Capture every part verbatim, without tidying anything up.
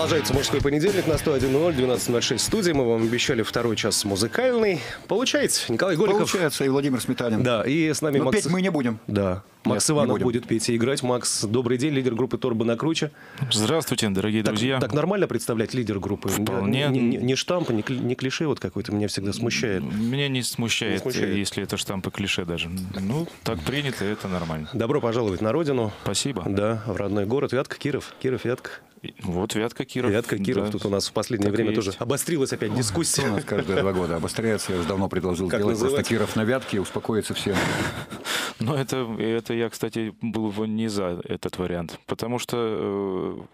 Продолжается «Мужской понедельник» на сто один ноль, двенадцать ноль шесть в студии. Мы вам обещали второй час музыкальный. Получается, Николай Голиков. Получается, и Владимир Сметанин. Да, и с нами Но Макс... петь мы не будем. Да. Макс Нет, Иванов будет петь и играть. Макс, добрый день, лидер группы «Торбо на круче». Здравствуйте, дорогие так, друзья. Так нормально представлять лидер группы? Вполне. Не, не, не штамп, не, не клише вот какой-то меня всегда смущает. Меня не смущает, не смущает, если это штамп и клише даже. Ну, так принято, это нормально. Добро пожаловать на родину. Спасибо. Да, в родной город. Вятка, Киров. Киров, Вятка. Вот Вятка, Киров. Вятка, Киров. Да. Тут у нас в последнее так время тоже обострилась опять дискуссия. У нас каждые два года обостряется. Я уже давно предложил как сделать называть? Просто Киров на Вятке, успокоится все. Но это, это я, кстати, был бы не за этот вариант. Потому что,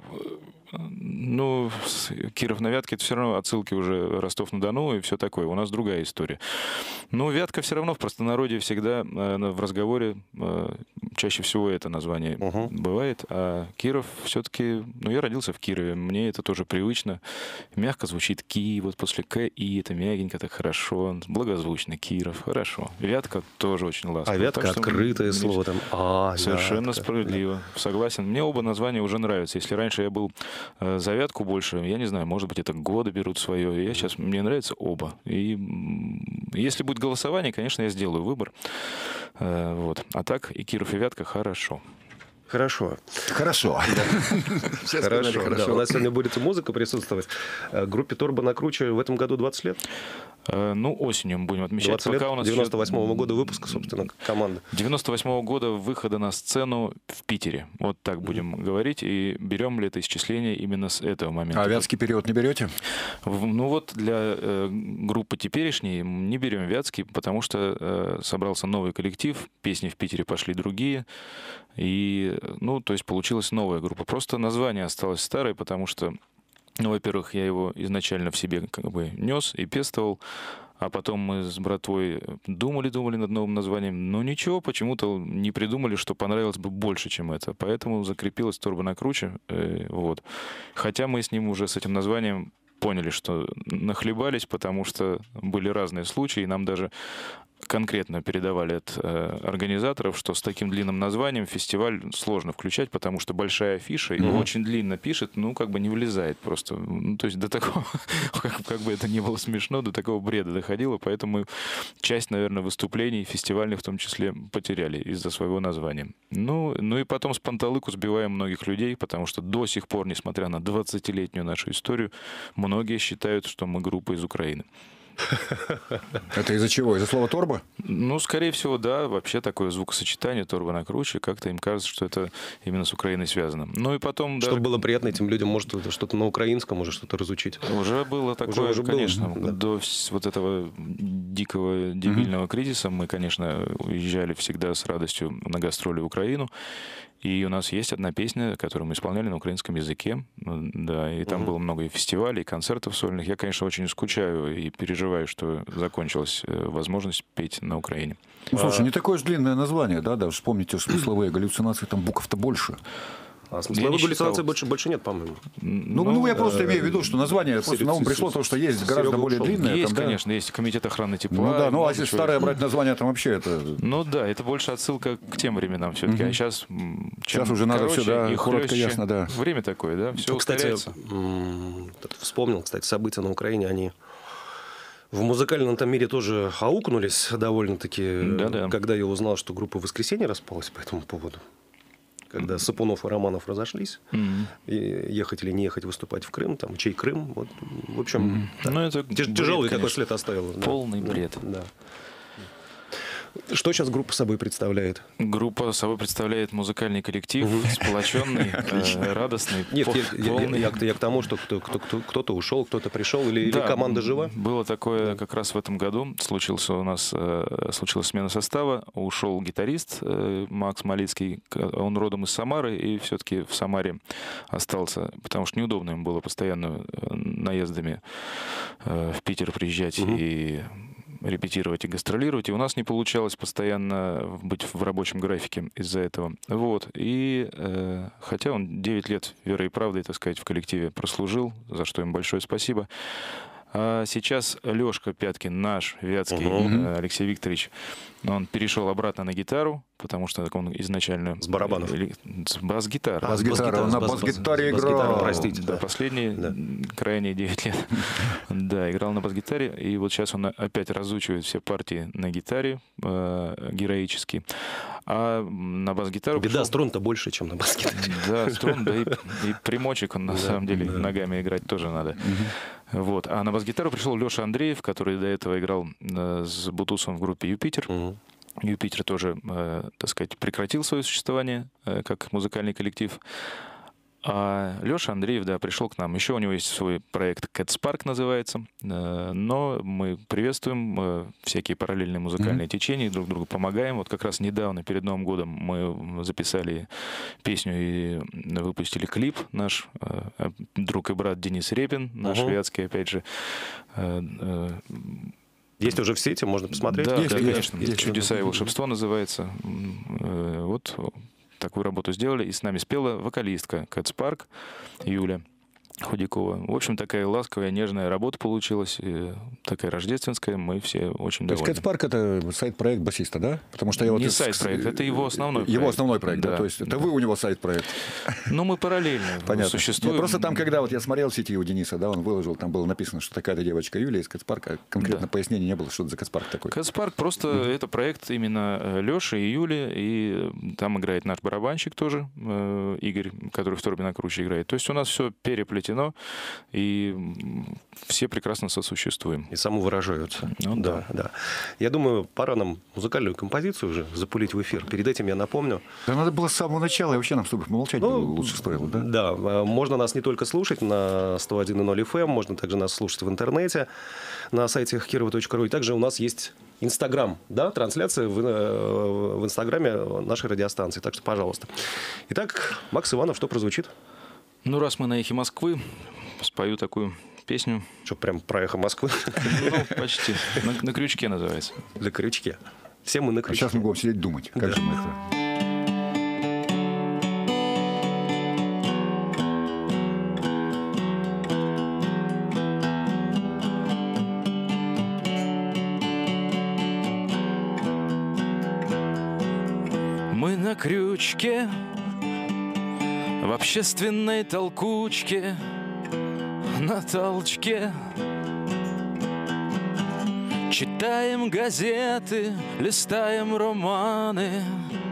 ну, Киров на Вятке, это все равно отсылки уже Ростов-на-Дону и все такое. У нас другая история. Но Вятка все равно в простонародье всегда в разговоре чаще всего это название угу. бывает. А Киров все-таки... Ну, я родился в Кирове, мне это тоже привычно. Мягко звучит Ки, вот после К, И, это мягенько, так хорошо. Благозвучно, Киров, хорошо. Вятка тоже очень ласково. А Вятка открытое слово там. А, совершенно Вятка. Справедливо. Согласен. Мне оба названия уже нравятся. Если раньше я был э, за Вятку больше, я не знаю, может быть, это годы берут свое. Я сейчас, мне нравятся оба. И если будет голосование, конечно, я сделаю выбор. Э, вот. А так и Киров, и Вятка хорошо. Хорошо. Хорошо. Да. Хорошо. Хорошо. Да, у нас сегодня будет и музыка присутствовать. Группе «Торбо на круче» в этом году двадцать лет? Ну, осенью мы будем отмечать. двадцать лет, девяносто восьмого года выпуска, собственно, команды. девяносто восьмого года выхода на сцену в Питере. Вот так будем mm-hmm. говорить. И берем ли это исчисление именно с этого момента. А вятский период не берете? Ну вот для э, группы теперешней не берем вятский, потому что э, собрался новый коллектив, песни в Питере пошли другие. И, ну, то есть получилась новая группа. Просто название осталось старое, потому что, ну, во-первых, я его изначально в себе как бы нес и пестовал, а потом мы с братвой думали-думали над новым названием, но ничего, почему-то не придумали, что понравилось бы больше, чем это. Поэтому закрепилась «Торбо на круче». Э, вот. Хотя мы с ним уже, с этим названием, поняли, что нахлебались, потому что были разные случаи, и нам даже конкретно передавали от э, организаторов, что с таким длинным названием фестиваль сложно включать, потому что большая афиша, и mm-hmm. очень длинно пишет, ну, как бы не влезает просто. Ну, то есть до такого, как, как бы это ни было смешно, до такого бреда доходило, поэтому мы часть, наверное, выступлений фестивальных в том числе потеряли из-за своего названия. Ну, ну и потом с панталыку сбиваем многих людей, потому что до сих пор, несмотря на двадцатилетнюю нашу историю, многие считают, что мы группа из Украины. Это из-за чего? Из-за слова «торбо»? Ну, скорее всего, да. Вообще такое звукосочетание «Торбо на круче». Как-то им кажется, что это именно с Украиной связано. Ну и потом... Чтобы даже... было приятно этим людям, может, что-то на украинском, может, что-то разучить. Уже было такое, уже, уже конечно. Было, да. До вот этого дикого, дебильного mm-hmm. кризиса мы, конечно, уезжали всегда с радостью на гастроли в Украину. И у нас есть одна песня, которую мы исполняли на украинском языке. Да, и там угу. было много и фестивалей, и концертов сольных. Я, конечно, очень скучаю и переживаю, что закончилась возможность петь на Украине. Ну, слушай, а... не такое же длинное название, да? Даже вспомните смысловые галлюцинации, там букв-то больше. А смысловых галлюцинаций больше, больше нет, по-моему. Ну, ну, ну, я просто имею в виду, что название просто на ум пришло, то, что есть гораздо более длинное. Есть, там, да? конечно, есть комитет охраны тепла. Ну да, ну а если старое брать название, там вообще это... Ну да, это больше отсылка к тем временам все-таки. Угу. А сейчас... Сейчас уже надо все, да, коротко, ясно, да. Время такое, да, все ускоряется. Кстати, вспомнил, кстати, события на Украине, они... В музыкальном там мире тоже аукнулись довольно-таки, да-да. Когда я узнал, что группа «Воскресенье» распалась по этому поводу. Когда mm-hmm. Сапунов и Романов разошлись, mm-hmm. и ехать или не ехать выступать в Крым, там, чей Крым, вот, в общем, mm-hmm. ну, это тяж- бред, тяжелый такой след оставил. Полный да. бред. Да. Что сейчас группа собой представляет? Группа собой представляет музыкальный коллектив, сплоченный, радостный. Нет, я к тому, что кто-то ушел, кто-то пришел, или команда жива? Было такое как раз в этом году. Случился у нас случилась смена состава. Ушел гитарист Макс Малицкий. Он родом из Самары, и все-таки в Самаре остался, потому что неудобно ему было постоянно наездами в Питер приезжать и репетировать и гастролировать, и у нас не получалось постоянно быть в рабочем графике из-за этого. Вот. И э, хотя он девять лет верой и правдой, так сказать, в коллективе прослужил, за что им большое спасибо, А сейчас Лёшка Пяткин, наш вятский угу. Алексей Викторович, он перешел обратно на гитару, потому что он изначально... С барабанов. С бас-гитары. А, бас-гитара, он на бас-гитаре играл. Простите. Да, последние да. крайние девять лет. Да, играл на бас-гитаре, и вот сейчас он опять разучивает все партии на гитаре э, героически. А на бас-гитару... Беда, пришел... струн-то больше, чем на бас-гитаре. Да, струн, да и, и примочек он на да, самом деле да. ногами играть тоже надо. Угу. Вот. А на бас-гитару пришел Леша Андреев, который до этого играл э, с Бутусом в группе «Юпитер». Угу. «Юпитер» тоже, э, так сказать, прекратил свое существование э, как музыкальный коллектив. А Леша Андреев, да, пришел к нам. Еще у него есть свой проект Cats Park называется. Но мы приветствуем всякие параллельные музыкальные mm-hmm. течения, друг другу помогаем. Вот как раз недавно, перед Новым годом, мы записали песню и выпустили клип. Наш друг и брат Денис Репин, наш uh-huh. вятский, опять же. Есть уже в сети, можно посмотреть? Да, есть, да есть, конечно. Есть. «Чудеса и волшебство» называется. Вот... Такую работу сделали, и с нами спела вокалистка Cats Park Юля Худякова. В общем, такая ласковая, нежная работа получилась, и такая рождественская, мы все очень То довольны. есть Cats Park — это сайт-проект басиста, да? Потому что я Не вот сайт-проект, это его основной проект. Его основной проект, да. да. То есть это да. вы у него сайт-проект. Ну, мы параллельно Понятно. существуем. Нет, просто там, когда вот я смотрел в сети у Дениса, да, он выложил, там было написано, что такая-то девочка Юлия из Cats Park, а конкретно да. пояснения не было, что это за Cats Park такой. Cats Park просто mm-hmm. это проект именно Леши и Юли, и там играет наш барабанщик тоже, Игорь, который в Торбина Круче играет. То есть у нас все переплетено, и все прекрасно сосуществуем. И самовыражаются. Ну, да, да. да. Я думаю, пора нам музыкальную композицию уже запулить в эфир. Перед этим я напомню. Да надо было с самого начала, и вообще нам с тобой помолчать ну, лучше стоило, да? Да, можно нас не только слушать на сто один и ноль эф эм, можно также нас слушать в интернете на сайте кирова точка ру. И также у нас есть Инстаграм, да, трансляция в, в Инстаграме нашей радиостанции. Так что, пожалуйста. Итак, Макс Иванов, что прозвучит? Ну, раз мы на «Эхе Москвы», спою такую песню. Что, прям про «Эхо Москвы»? Ну, почти. На, на крючке называется. На крючке. Все мы на крючке. А сейчас мы будем сидеть думать, как да. же мы это... Мы на крючке, в общественной толкучке, на толчке. Читаем газеты, листаем романы.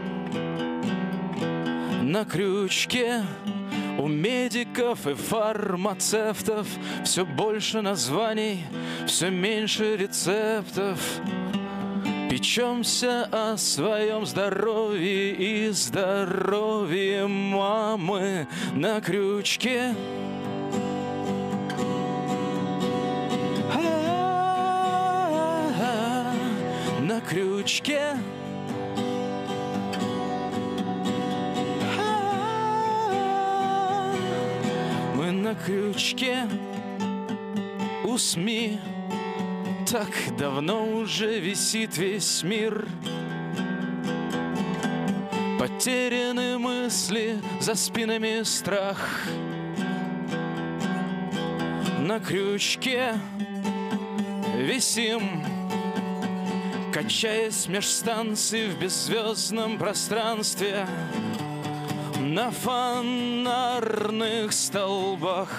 На крючке у медиков и фармацевтов все больше названий, все меньше рецептов. Печемся о своем здоровье и здоровье мамы на крючке. А-а-а, на крючке. А-а-а, мы на крючке у СМИ. Так давно уже висит весь мир. Потеряны мысли, за спинами страх. На крючке висим, качаясь меж станций в беззвездном пространстве. На фонарных столбах.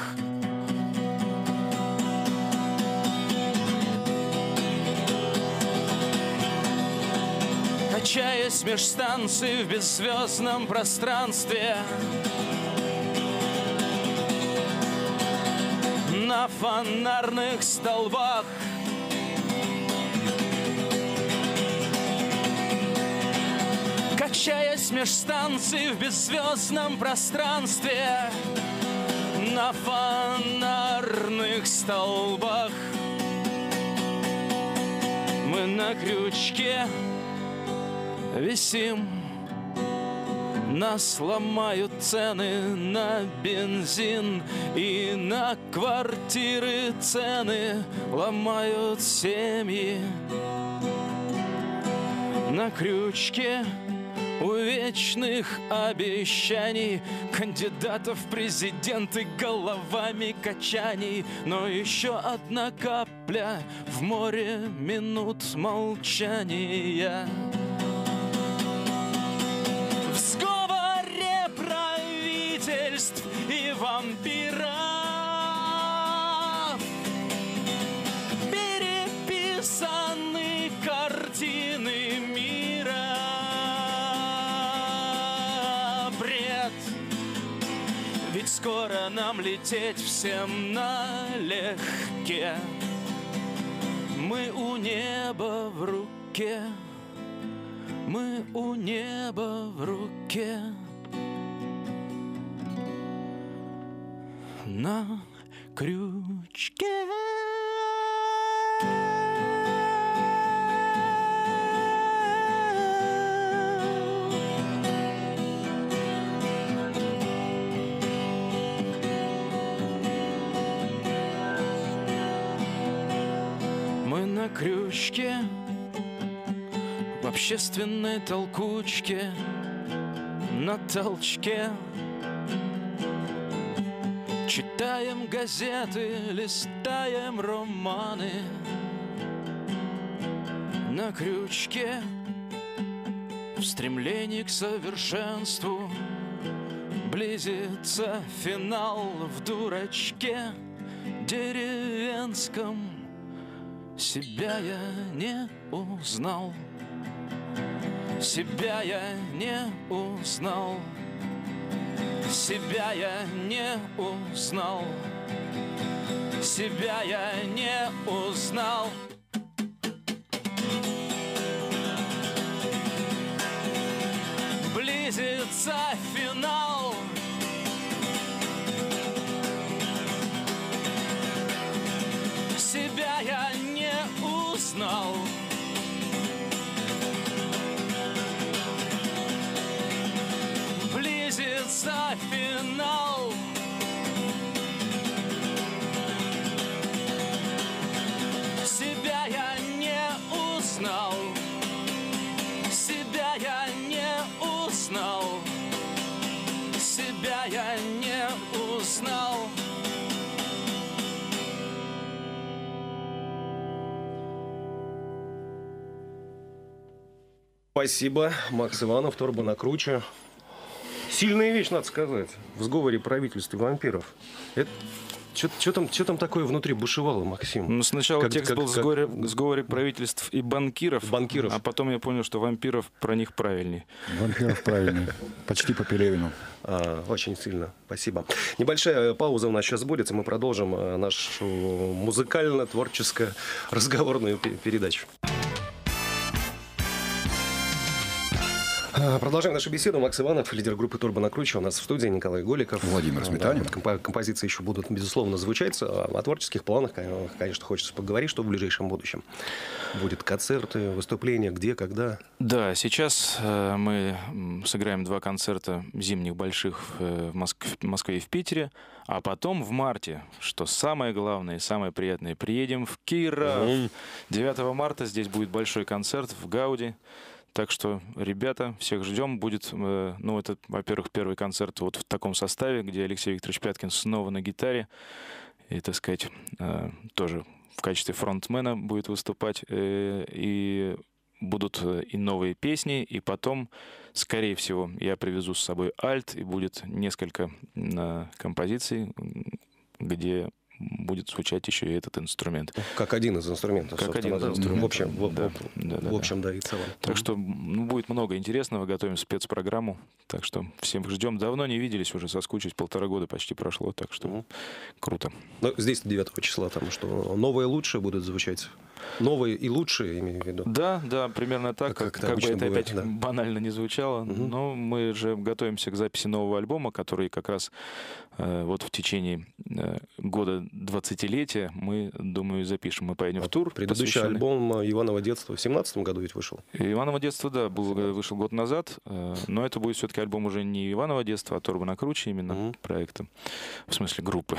Качаясь меж станций в беззвездном пространстве. На фонарных столбах. Качаясь меж станций в беззвездном пространстве. На фонарных столбах. Мы на крючке висим, нас ломают цены на бензин, и на квартиры цены ломают семьи. На крючке у вечных обещаний кандидатов в президенты головами качаний. Но еще одна капля в море минут молчания. В сговоре правительств и вампиров переписаны картины мира. Бред, ведь скоро нам лететь всем налегке. Мы у неба в руке, мы у неба в руке. На крючке. Мы на крючке, в общественной толкучке, на толчке. Читаем газеты, листаем романы. На крючке, в стремлении к совершенству, близится финал в дурачке деревенском. Себя я не узнал, себя я не узнал, себя я не узнал, себя я не узнал. Близится финал. Себя я не узнал. Близится финал. Себя я не узнал. Себя я не узнал. Себя я не узнал. Спасибо. Макс Иванов, Торба на круче. Сильная вещь, надо сказать. В сговоре правительств и вампиров. Это... Что там, там такое внутри бушевало, Максим? Ну, сначала как, текст как, был в сговоре, как... сговоре правительств и банкиров, банкиров, а потом я понял, что вампиров про них правильней. Вампиров правильней. Почти по Пелевину. А, очень сильно. Спасибо. Небольшая пауза у нас сейчас будет, и мы продолжим нашу музыкально-творческую разговорную передачу. Продолжаем нашу беседу. Макс Иванов, лидер группы «Торба на круче», у нас в студии. Николай Голиков. Владимир Сметанин. Да, композиции еще будут, безусловно, звучать. О творческих планах, конечно, хочется поговорить, что в ближайшем будущем. Будут концерты, выступления, где, когда? Да, сейчас э, мы сыграем два концерта зимних больших в Москве, в Москве и в Питере. А потом в марте, что самое главное и самое приятное, приедем в Киров. Угу. девятого марта здесь будет большой концерт в Гауди. Так что, ребята, всех ждем. Будет, э, ну, это, во-первых, первый концерт вот в таком составе, где Алексей Викторович Пяткин снова на гитаре. И, так сказать, э, тоже в качестве фронтмена будет выступать. Э, и будут и новые песни. И потом, скорее всего, я привезу с собой альт. И будет несколько э, композиций, где будет звучать еще и этот инструмент. Как один из инструментов. Как один из инструментов. В общем, да, в, да, да, в общем да. да, и целом. Так что ну, будет много интересного. Готовим спецпрограмму. Так что всем ждем. Давно не виделись, уже соскучились. Полтора года почти прошло. Так что угу. Круто. Но здесь девятого числа там что? Новое лучшее будет звучать? Новые и лучшие, имею в виду? Да, да, примерно так. Как, как, как бы это бывает, опять да. банально не звучало. Угу. Но мы же готовимся к записи нового альбома, который как раз э, вот в течение э, года двадцатилетия мы, думаю, запишем. Мы поедем а в тур. Предыдущий посвященный... альбом «Иваново детство» в семнадцатом году ведь вышел? «Иваново детство», да, был, вышел год назад. Э, но это будет все-таки альбом уже не «Иваново детство», а «Торба на круче» именно угу. проекта. В смысле группы.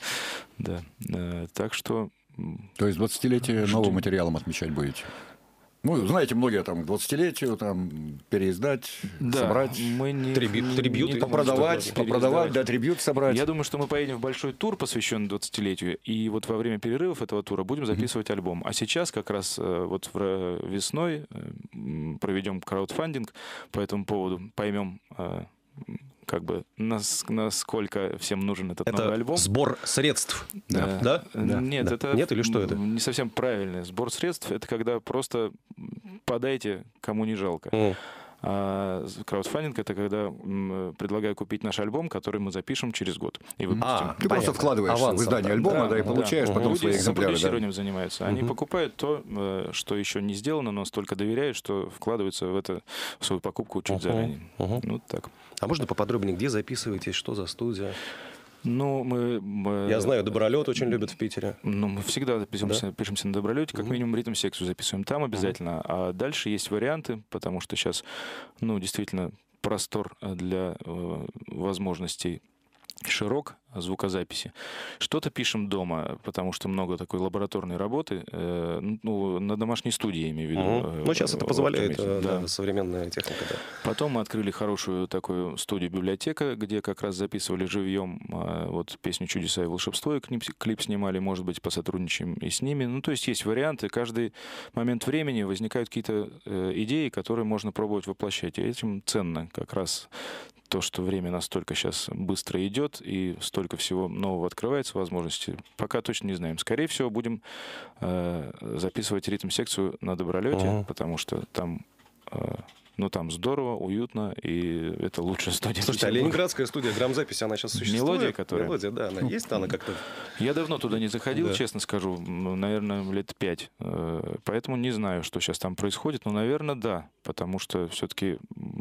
Да. Так что... То есть двадцатилетие новым материалом отмечать будете? Ну, знаете, многие там к двадцатилетию там переиздать, да, собрать, мы не, трибют, трибют, не, попродавать, попродавать, да, трибют собрать. Я думаю, что мы поедем в большой тур, посвященный двадцатилетию, и вот во время перерывов этого тура будем записывать mm-hmm. альбом. А сейчас как раз вот весной проведем краудфандинг по этому поводу, поймем, как бы нас, насколько всем нужен этот это новый альбом. Сбор средств. Да. Да? Да? Нет, да. это Нет или что это? Не совсем правильный сбор средств. Это когда просто подайте, кому не жалко. Mm. А краудфандинг — это когда предлагаю купить наш альбом, который мы запишем через год и выпустим. А, ты понятно. Просто вкладываешь Авансом, в издание альбома, да, да, и получаешь да. потом Люди свои экземпляры. Люди да. занимаются. Они uh-huh. покупают то, что еще не сделано, но столько доверяют, что вкладываются в это в свою покупку чуть uh-huh. заранее. Uh-huh. Вот так. А можно поподробнее, где записываетесь, что за студия? Ну, мы, мы... Я знаю, Добролет очень любят в Питере. Ну, мы всегда пишемся, да? пишемся на Добролете, как mm-hmm. минимум ритм-секцию записываем там обязательно. Mm-hmm. А дальше есть варианты, потому что сейчас, ну, действительно, простор для э, возможностей широк звукозаписи. Что-то пишем дома, потому что много такой лабораторной работы, э, ну, на домашней студии, я имею в виду. Угу. Ну, сейчас это позволяет да. Да, современная техника. Да. Потом мы открыли хорошую такую студию-библиотека, где как раз записывали живьем э, вот песню «Чудеса и волшебство», и клип, клип снимали, может быть, посотрудничаем и с ними. Ну, то есть есть варианты. Каждый момент времени возникают какие-то э, идеи, которые можно пробовать воплощать. И этим ценно как раз то, что время настолько сейчас быстро идет и столько всего нового открывается, возможностей, пока точно не знаем. Скорее всего, будем э, записывать ритм-секцию на Добролете, uh-huh. потому что там, э, ну, там здорово, уютно, и это лучшая студия. Слушайте, а ленинградская студия грамзаписи, она сейчас существует? Мелодия, которая... Мелодия, да, она есть, она как-то... Я давно туда не заходил, да. честно скажу, наверное, лет пять. Поэтому не знаю, что сейчас там происходит, но, наверное, да, потому что все-таки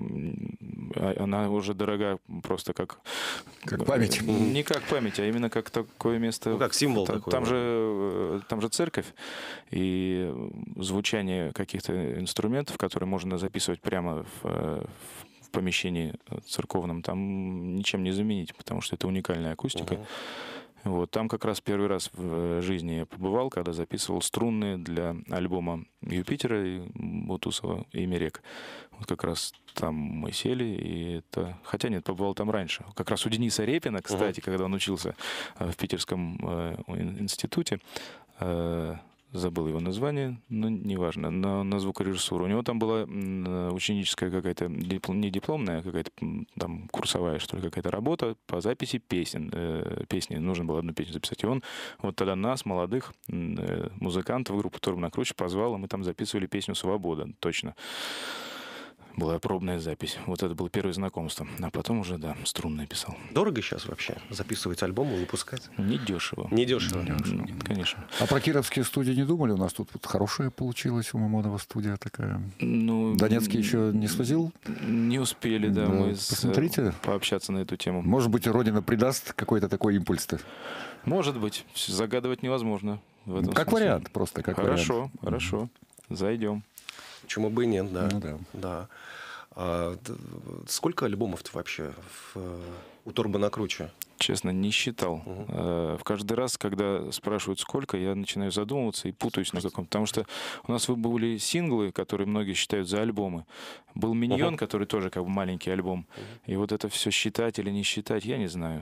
она уже дорога просто как... Как память. Не как память, а именно как такое место... Ну, как символ там, такой. Там же, там же церковь, и звучание каких-то инструментов, которые можно записывать прямо в, в помещении церковном, там ничем не заменить, потому что это уникальная акустика. Uh-huh. Вот, там как раз первый раз в жизни я побывал, когда записывал струнные для альбома Юпитера и Бутусова и Мерек. Вот как раз там мы сели, и это... Хотя нет, побывал там раньше. Как раз у Дениса Репина, кстати, uh-huh. когда он учился в Питерском э, институте, э, забыл его название, но неважно, на, на звукорежиссуру. У него там была ученическая какая-то, не дипломная, а какая-то там курсовая, что ли, какая-то работа по записи песен. Э, песни, нужно было одну песню записать. И он вот тогда нас, молодых э, музыкантов, группу «Турбо на круче» позвал, и мы там записывали песню «Свобода», точно. Была пробная запись. Вот это было первое знакомство. А потом уже, да, струнное писал. Дорого сейчас вообще записывать альбом и выпускать? Недешево. Недешево. Недешево. Нет, конечно. А про кировские студии не думали? У нас тут вот хорошая получилась у Мамонова студия такая. Ну, Донецкий еще не свозил? Не успели, да, да мы посмотрите. С, пообщаться на эту тему. Может быть, Родина придаст какой-то такой импульс-то? Может быть. Загадывать невозможно. В этом как смысле. Вариант, просто как хорошо, вариант. Хорошо, хорошо. Зайдем. Почему бы и нет, да. Ну, да. да. А, сколько альбомов-то вообще в, у Турбо на круче? Честно, не считал. Uh-huh. В каждый раз, когда спрашивают, сколько, я начинаю задумываться и путаюсь на каком-то. Потому что у нас были синглы, которые многие считают за альбомы. Был «Миньон», uh-huh. который тоже как бы маленький альбом. Uh-huh. И вот это все считать или не считать, я не знаю.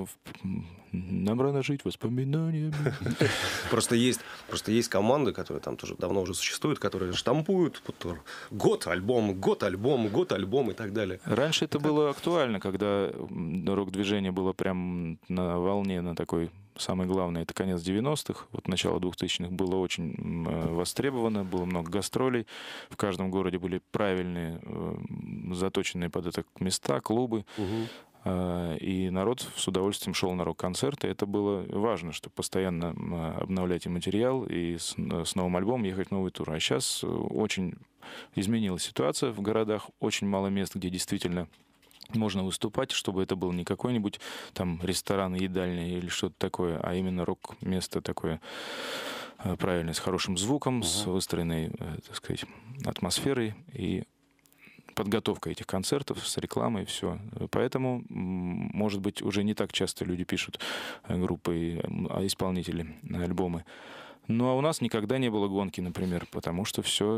Нам рано жить воспоминаниями. Просто есть, просто есть команды, которые там тоже давно уже существуют, которые штампуют год альбом, год альбом, год альбом и так далее. Раньше это было актуально, когда рок-движение было прям на волне, на такой самый главный, это конец девяностых, вот начало двухтысячных было очень востребовано, было много гастролей, в каждом городе были правильные, заточенные под это места, клубы, угу. и народ с удовольствием шел на рок-концерты. Это было важно, чтобы постоянно обновлять и материал, и с, с новым альбомом ехать в новый тур. А сейчас очень изменилась ситуация в городах, очень мало мест, где действительно можно выступать, чтобы это был не какой-нибудь там ресторан, едальня или что-то такое, а именно рок-место такое правильное, с хорошим звуком, uh-huh. с выстроенной, так сказать, атмосферой и подготовкой этих концертов, с рекламой, все. Поэтому, может быть, уже не так часто люди пишут группы, исполнители альбомы. Ну, а у нас никогда не было гонки, например, потому что все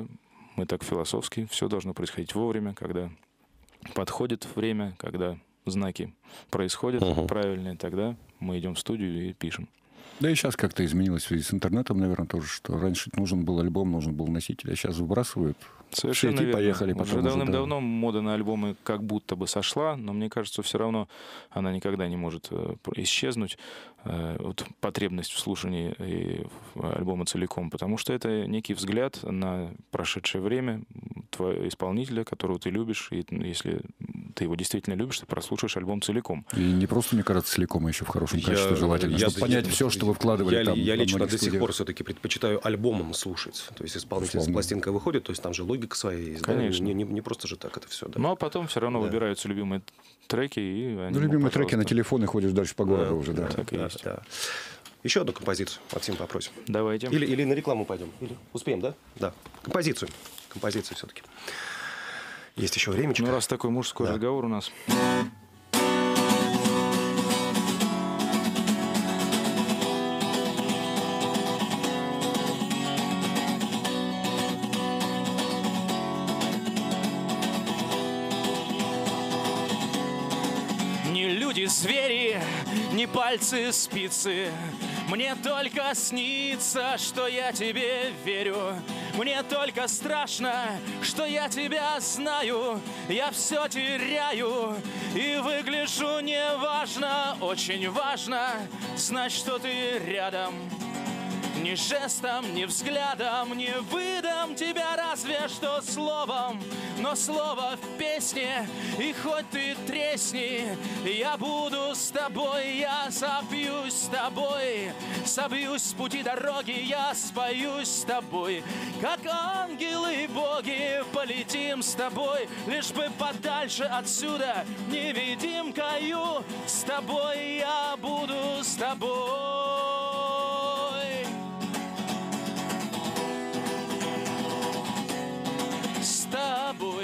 Мы так философски. Все должно происходить вовремя, когда подходит время, когда знаки происходят uh-huh. правильные, тогда мы идем в студию и пишем. Да и сейчас как-то изменилось в связи с интернетом, наверное, тоже, что раньше нужен был альбом, нужен был носитель, а сейчас выбрасывают. Совершенно сети, верно. Поехали. Уже давным-давно да. мода на альбомы как будто бы сошла, но мне кажется, все равно она никогда не может э, исчезнуть, э, вот, потребность в слушании э, альбома целиком, потому что это некий взгляд на прошедшее время твоего исполнителя, которого ты любишь, и если ты его действительно любишь, ты прослушаешь альбом целиком. И не просто, мне кажется, целиком, а еще в хорошем качестве я, желательно, я, чтобы я, понять я, все, что вы вкладывали я, там. Я лично до сих пор все-таки предпочитаю альбомом слушать. То есть исполнитель с пластинкой выходит, то есть там же логика своя есть. Конечно. Да? Не, не, не просто же так это все. Да? Ну, а потом все равно да. выбираются любимые треки. И они, ну, любимые ну, треки на телефон и ходишь дальше по городу да, уже. Да, так и да, есть. Да. Еще одну композицию, Максим, попросим. Давайте. Или, или на рекламу пойдем. Или успеем, да? Да. Композицию. Композицию все-таки. Есть еще времечко. Ну, раз такой мужской да. разговор у нас. Не люди, звери, не пальцы, спицы. Мне только снится, что я тебе верю. Мне только страшно, что я тебя знаю. Я все теряю и выгляжу неважно. Очень важно знать, что ты рядом. Ни жестом, ни взглядом не выдам тебя разве что словом. Но слово в песне, и хоть ты тресни, я буду с тобой, я собьюсь с тобой. Собьюсь с пути дороги, я споюсь с тобой. Как ангелы и боги полетим с тобой, лишь бы подальше отсюда, невидимкою. С тобой я буду с тобой. С тобой.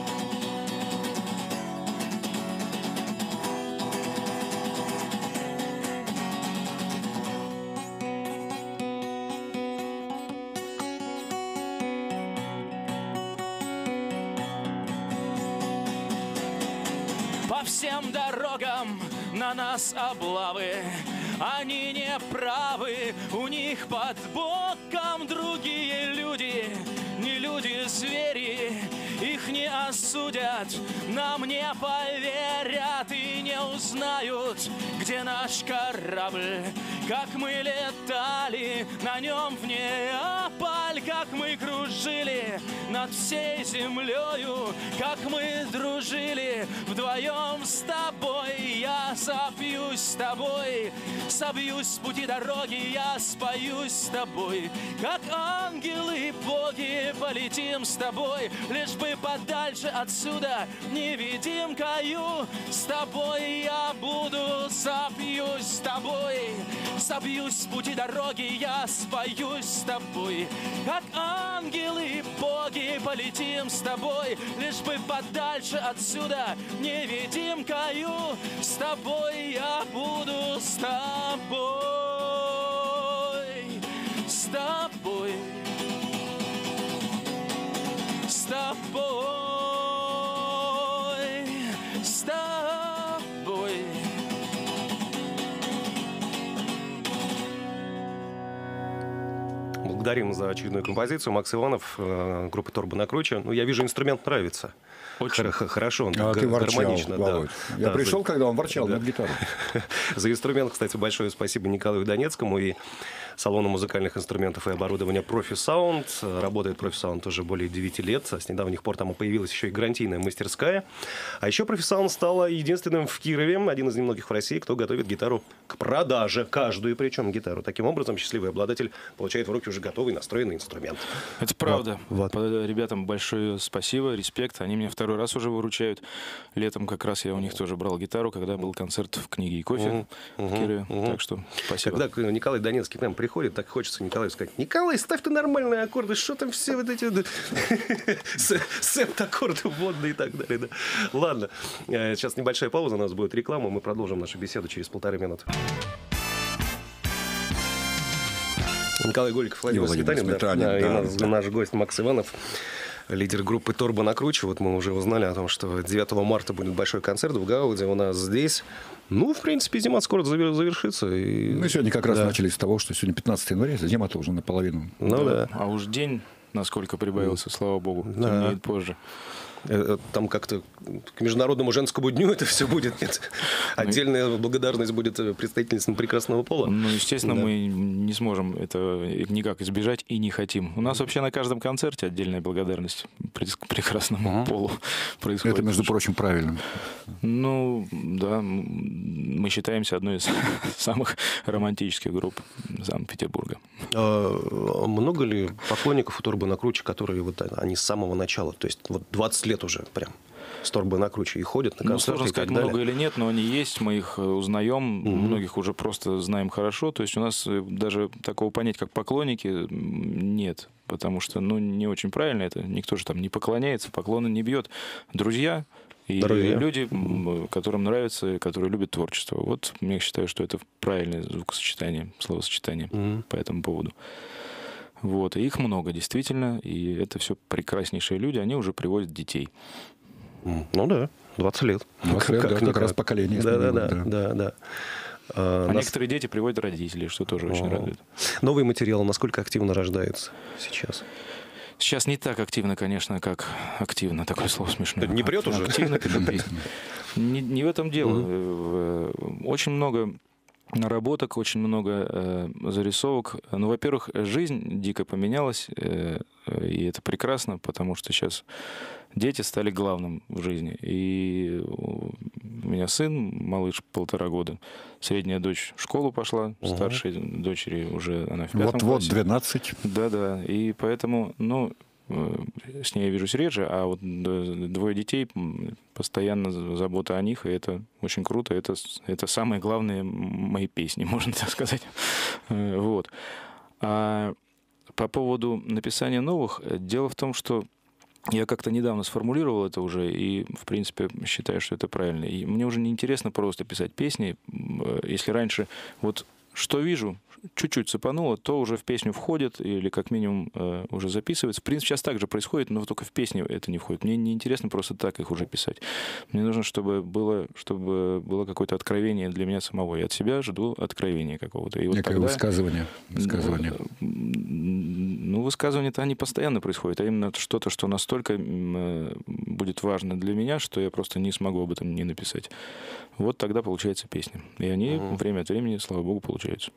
По всем дорогам на нас облавы, они не правы, у них под боком другие люди. Не люди, звери, их не осудят, нам не поверят и не узнают, где наш корабль, как мы летали на нем в Неаполь, как мы кружили над всей землею, как мы дружили вдвоем с тобой. Я собьюсь с тобой, собьюсь с пути дороги, я споюсь с тобой, как ангелы и боги полетим с тобой, лишь бы подальше отсюда, невидимкою. С тобой я буду, собьюсь с тобой, собьюсь с пути дороги, я споюсь с тобой, как ангелы и боги полетим с тобой, лишь бы подальше отсюда, невидимкою. С тобой я буду, с тобой, с тобой, с тобой, с тобой. Благодарим за очередную композицию. Макс Иванов, группа «Торба на круче». Ну, я вижу, инструмент нравится. Очень хорошо, он а г- ты ворчал, гармонично. Да. Я да, пришел, за... когда он ворчал да. на гитару. За инструмент, кстати, большое спасибо Николаю Донецкому и салону музыкальных инструментов и оборудования «Профи Саунд». Работает «Профи Саунд» уже более девяти лет. С недавних пор там появилась еще и гарантийная мастерская. А еще «Профи Саунд» стала единственным в Кирове, один из немногих в России, кто готовит гитару к продаже. Каждую причем гитару. Таким образом, счастливый обладатель получает в руки уже готовый настроенный инструмент. Это правда. Вот, вот. Ребятам большое спасибо, респект. Они меня второй раз уже выручают. Летом как раз я у них тоже брал гитару, когда был концерт в «Книге и кофе» uh-huh, в Кирове. Uh-huh. Так что спасибо. Когда Николай Донецкий к нам приходит, так хочется Николаю сказать: Николай, ставь ты нормальные аккорды, что там все вот эти септ-аккорды вводные и так далее. Ладно, сейчас небольшая пауза, у нас будет реклама, мы продолжим нашу беседу через полторы минуты. Николай Голиков, Владимир Сметанин, да, да, и наш, наш гость Макс Иванов. лидер группы «Торбо накруче». Вот мы уже узнали о том, что девятого марта будет большой концерт в Гауде у нас здесь. Ну, в принципе, зима скоро завершится. И... Мы сегодня как раз да. начали с того, что сегодня пятнадцатое января, зима-то уже наполовину. Ну да. да. А уж день, насколько прибавился, слава богу, да. темнеет позже. Там как-то к Международному женскому дню это все будет. Нет. Отдельная благодарность будет представительницам прекрасного пола. Ну, естественно, да. мы не сможем это никак избежать и не хотим. У нас вообще на каждом концерте отдельная благодарность прекрасному uh-huh. полу происходит. Это, между прочим, правильно. Ну, да, мы считаемся одной из самых романтических групп Санкт-Петербурга. А много ли поклонников у «Торбо накруче», которые вот они с самого начала, то есть вот двадцать лет уже прям с «Торбо накруче» и ходят на концерты? Ну, сложно сказать, много или нет, но они есть, мы их узнаем, угу. многих уже просто знаем хорошо. То есть у нас даже такого понятия, как поклонники, нет. Потому что, ну, не очень правильно это. Никто же там не поклоняется, поклоны не бьет. Друзья и Друзья. люди, которым нравится, которые любят творчество. Вот я считаю, что это правильное звукосочетание, словосочетание угу. по этому поводу. Вот. И их много, действительно. И это все прекраснейшие люди. Они уже приводят детей. Ну да, двадцать лет. двадцать лет, как, да, как раз поколение. Да, да, да, да, да. А, а нас... некоторые дети приводят родителей, что тоже О. очень радует. Новый материал насколько активно рождается сейчас? Сейчас не так активно, конечно, как активно. Такое слово смешное. Это не прет уже? Активно, не, не в этом дело. Очень много наработок, очень много э, зарисовок. Ну, во-первых, жизнь дико поменялась, э, и это прекрасно, потому что сейчас дети стали главным в жизни. И у меня сын, малыш, полтора года, средняя дочь в школу пошла, угу. старшей дочери уже она в пятом вот, классе. Вот, двенадцать. Да-да, и поэтому, ну, с ней я вижусь реже, а вот двое детей, постоянно забота о них, и это очень круто, это, это самые главные мои песни, можно так сказать. Вот. А по поводу написания новых, дело в том, что я как-то недавно сформулировал это уже, и, в принципе, считаю, что это правильно. И мне уже не интересно просто писать песни, если раньше вот что вижу, чуть-чуть цепануло, то уже в песню входит или как минимум э, уже записывается. В принципе, сейчас так же происходит, но только в песню это не входит. Мне не интересно просто так их уже писать. Мне нужно, чтобы было, чтобы было какое-то откровение для меня самого. Я от себя жду откровения какого-то. И вот некое тогда, высказывание. высказывание. Ну, высказывания-то они постоянно происходят, а именно что-то, что настолько э, будет важно для меня, что я просто не смогу об этом не написать. Вот тогда получается песня. И они угу. время от времени, слава богу, получаются.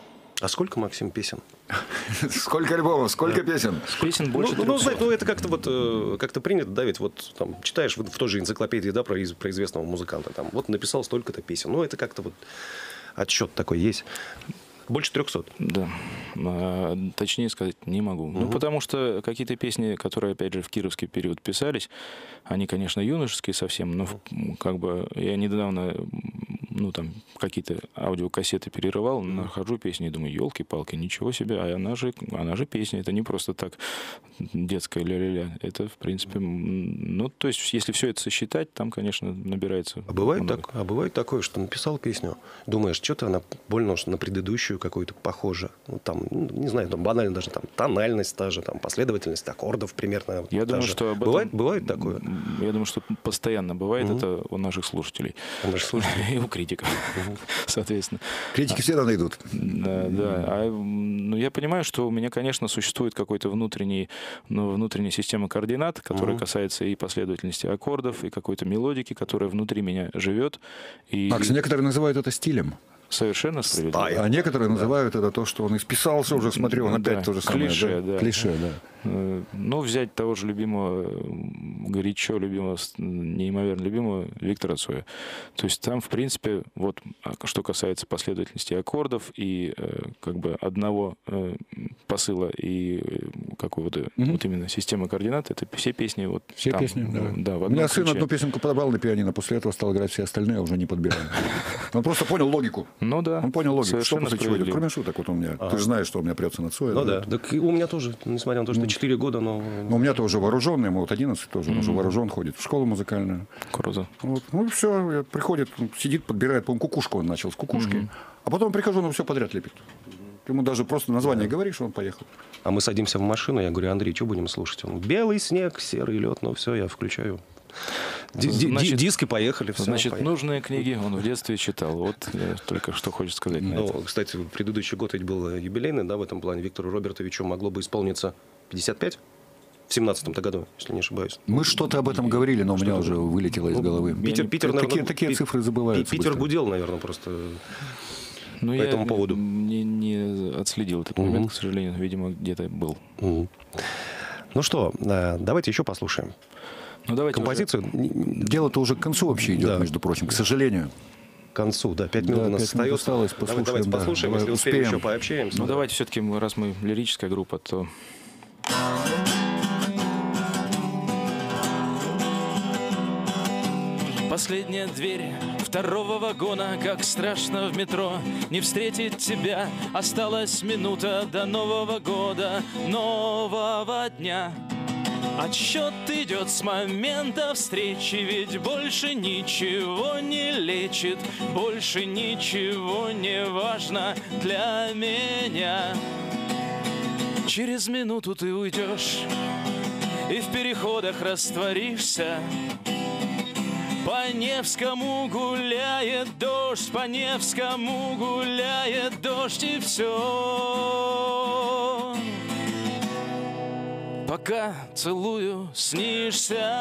А сколько, Максим, песен? Сколько альбомов, сколько да. песен? Песен больше ну, ну, знаете, ну, это как-то вот как-то принято, да, ведь вот там читаешь в, в той же энциклопедии, да, про, про известного музыканта, там, вот написал столько-то песен. Ну, это как-то вот отсчет такой есть. Больше трехсот. Да. А, точнее сказать не могу. Угу. Ну, потому что какие-то песни, которые, опять же, в кировский период писались, они, конечно, юношеские совсем, но как бы я недавно, ну, там, какие-то аудиокассеты перерывал, нахожу песни и думаю, елки-палки, ничего себе, а она же, она же песня, это не просто так детская ля-ля-ля. Это, в принципе, ну, то есть, если все это сосчитать, там, конечно, набирается. А бывает, так, а бывает такое, что написал песню, думаешь, что-то она больно на предыдущую какую-то похожа. Ну, там, не знаю, там банально даже там тональность та же, там последовательность аккордов примерно. Я думаю, же. что об этом... бывает, бывает такое. Я думаю, что постоянно бывает. Угу. Это у наших слушателей. У наших слушателей. И у критиков, соответственно. Критики всегда найдут. Да, да. А, ну, я понимаю, что у меня, конечно, существует какой-то внутренний, ну, внутренняя система координат, которая угу. касается и последовательности аккордов, и какой-то мелодики, которая внутри меня живет. И... Макс, некоторые называют это стилем. Совершенно справедливо. А некоторые да. называют это то, что он исписался уже, смотрю, он опять да. то же самое. Клише, да. да. Клише, да. Ну, взять того же любимого, горячо любимого, неимоверно любимого Виктора Цоя. То есть там, в принципе, вот что касается последовательности аккордов и как бы одного посыла и какого-то mm-hmm. вот именно системы координат, это все песни вот все там, песни, да. да в У меня сын ключе. одну песенку подобрал на пианино, после этого стал играть все остальные, уже не подбирал. Он просто понял логику. Ну да. Он понял логику. Совершенно что после чего идет. Кроме шуток, вот у меня. Ты же знаешь, что у меня прется на Цоя. Ну да. Так у меня тоже, несмотря на то, что четыре года, но... Но у меня-то уже вооруженный, ему вот одиннадцать тоже, он уже вооружен, ходит в школу музыкальную. Круто. Вот. Ну и все, приходит, сидит, подбирает, по-моему, кукушку он начал с кукушки. А потом прихожу, он все подряд лепит. Ему даже просто название да. говоришь, он поехал. А мы садимся в машину, я говорю: Андрей, что будем слушать? Он: белый снег, серый лед. Ну все, я включаю. Значит, диски поехали. Все, значит, поехали. Нужные книги он в детстве читал. Вот я только что хочет сказать. Ну, кстати, предыдущий год ведь был юбилейный, да, в этом плане. Виктору Робертовичу могло бы исполниться пятьдесят пять в семнадцатом-то году, если не ошибаюсь. Мы что-то об этом говорили, но у меня уже вылетело из ну, головы. Питер, Питер, такие, наверное, такие цифры забываются. Питер быстро. Гудел, наверное, просто ну, по этому поводу. Не, не отследил этот момент, угу. к сожалению. Видимо, где-то был. Угу. Ну что, давайте еще послушаем. Ну, давайте композицию. Уже... Дело-то уже к концу вообще идет, да. между прочим, к сожалению. К концу, да. Пять минут да, у нас остается. Осталось, Давай, давайте да. послушаем, Давай если успеем. успеем, еще пообщаемся. Ну, да. давайте все-таки, раз мы лирическая группа, то... Последняя дверь второго вагона, как страшно в метро не встретить тебя. Осталась минута до Нового года, нового дня. Отсчет идет с момента встречи, ведь больше ничего не лечит, больше ничего не важно для меня. Через минуту ты уйдешь и в переходах растворишься. По Невскому гуляет дождь, по Невскому гуляет дождь, и все. Пока целую, снишься,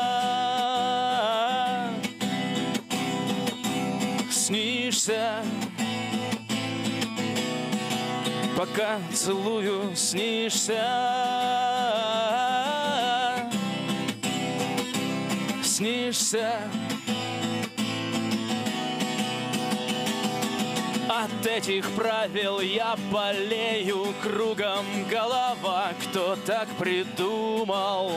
снишься. Пока целую, снишься, снишься. От этих правил я болею, кругом голова, кто так придумал?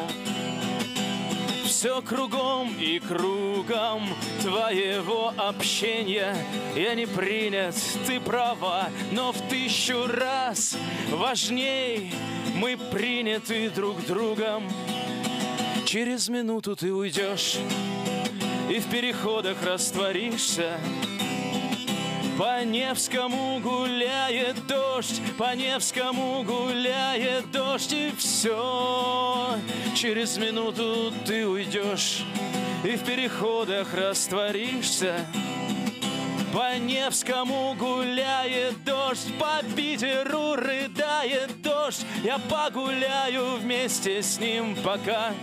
Все кругом и кругом твоего общения я не принят, ты права, но в тысячу раз важней мы приняты друг другом. Через минуту ты уйдешь и в переходах растворишься. По Невскому гуляет дождь, по Невскому гуляет дождь, и все. Через минуту ты уйдешь и в переходах растворишься. По Невскому гуляет дождь, по Питеру рыдает дождь. Я погуляю вместе с ним, пока...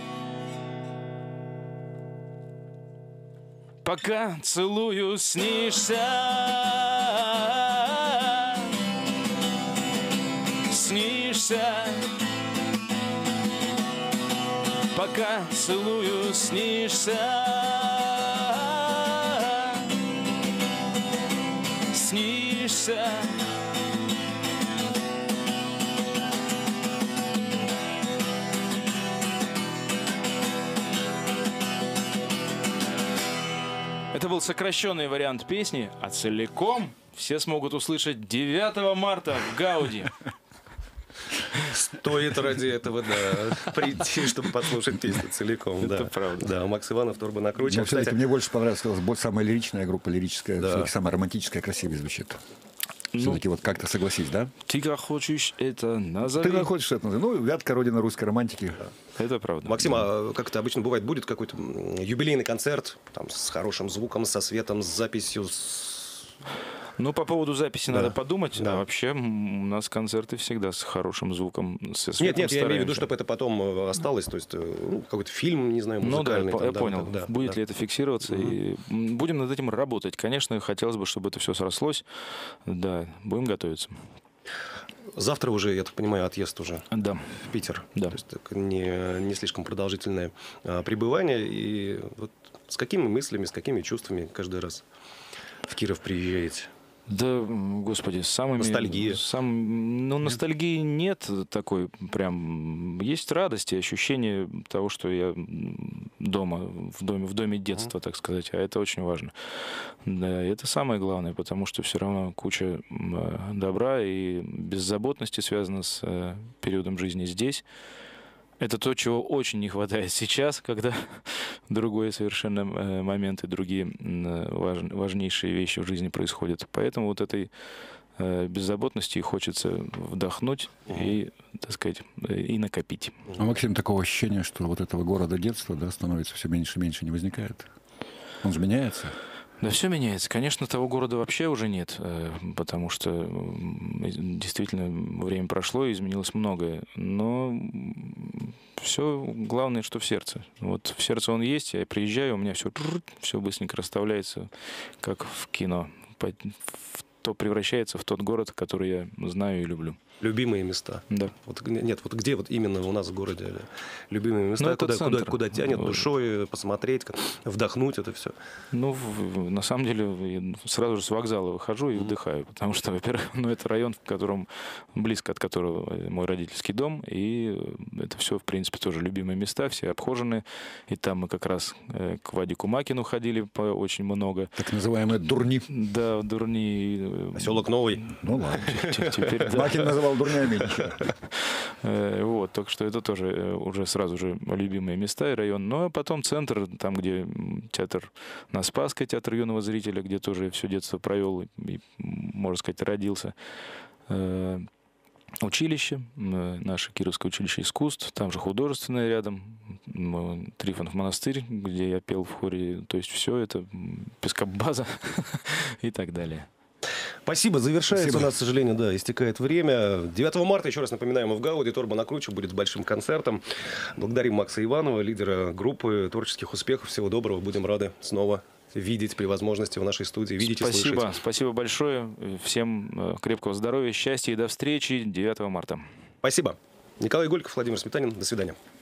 Пока целую, снишься, снишься. Пока целую, снишься, снишься. Это был сокращенный вариант песни, а целиком все смогут услышать девятого марта в Гауди. Стоит ради этого, да, прийти, чтобы послушать песню целиком. Это да. правда. Да, Макс Иванов, Турбо накручен. Кстати, мне больше понравилась самая лиричная группа, лирическая, да. самая романтическая, красивее звучит. Ну, все-таки вот как-то согласись, да? Ты как хочешь это назови. Ты как хочешь это назови. Ну, Вятка, родина русской романтики. Да. Это правда. Максим, а как это обычно бывает, будет какой-то юбилейный концерт там, с хорошим звуком, со светом, с записью? С... Ну, по поводу записи да. надо подумать. Да. А вообще у нас концерты всегда с хорошим звуком. Со нет, нет, я имею в виду, чтобы это потом осталось. То есть ну, какой-то фильм, не знаю, музыкальный. Ну да, я да, понял. Да, будет да. ли это фиксироваться. Угу. И будем над этим работать. Конечно, хотелось бы, чтобы это все срослось. Да, будем готовиться. Завтра уже, я так понимаю, отъезд уже да. в Питер. Да. То есть так, не, не слишком продолжительное а, пребывание. И вот с какими мыслями, с какими чувствами каждый раз в Киров приезжаете? Да, господи, самыми... Ностальгия. Сам, ну, ностальгии нет такой прям... Есть радость и ощущение того, что я дома, в доме, в доме детства, mm-hmm. так сказать. А это очень важно. Да, это самое главное, потому что все равно куча добра и беззаботности связана с периодом жизни здесь. Это то, чего очень не хватает сейчас, когда другой совершенно момент и другие важнейшие вещи в жизни происходят. Поэтому вот этой беззаботности, и хочется вдохнуть угу. и, так сказать, и накопить. А, Максим, такого ощущения, что вот этого города детства, да, становится все меньше и меньше, не возникает? Он же меняется? Да, все меняется. Конечно, того города вообще уже нет, потому что действительно время прошло и изменилось многое. Но все главное, что в сердце. Вот в сердце он есть, я приезжаю, у меня все, все быстренько расставляется, как в кино. То превращается в тот город, который я знаю и люблю. Любимые места. Да. Вот, нет, вот где вот именно у нас в городе любимые места, куда, куда, куда тянет душой, посмотреть, вдохнуть это все? Ну, в, на самом деле, я сразу же с вокзала выхожу и mm-hmm. вдыхаю, потому что, во-первых, ну, это район, в котором, близко от которого мой родительский дом, и это все, в принципе, тоже любимые места, все обхожены, и там мы как раз к Вадику Макину ходили по очень много. Так называемые дурни. Да, дурни. Поселок Новый. Ну ладно. Теперь, да. Макин называл дурнями. Вот, так что это тоже уже сразу же любимые места и район. Ну, а потом центр, там, где театр на Спасской, театр юного зрителя, где тоже все детство провел и, можно сказать, родился. Училище, наше Кировское училище искусств, там же художественное рядом, Трифонов монастырь, где я пел в хоре. То есть все это, пескобаза и так далее. Спасибо. Завершается Спасибо. у нас, к сожалению, да, истекает время. девятого марта, еще раз напоминаем, в Гауди Торба на Круче будет с большим концертом. Благодарим Макса Иванова, лидера группы. Творческих успехов. Всего доброго. Будем рады снова видеть при возможности в нашей студии. Видеть Спасибо. И слышать. Спасибо большое. Всем крепкого здоровья, счастья и до встречи девятого марта. Спасибо. Николай Гольков, Владимир Сметанин. До свидания.